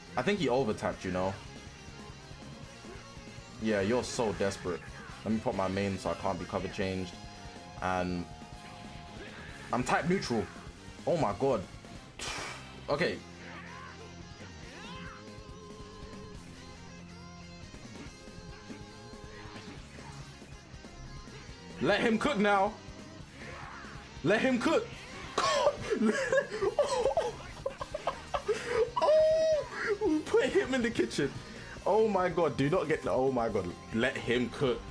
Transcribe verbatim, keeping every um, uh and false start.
I think he overtapped, you know? Yeah, you're so desperate. Let me put my main so I can't be cover changed. And I'm type neutral. Oh my god. Okay. Let him cook now. Let him cook. Oh, we put him in the kitchen. Oh my god, do not get. Oh my god, let him cook.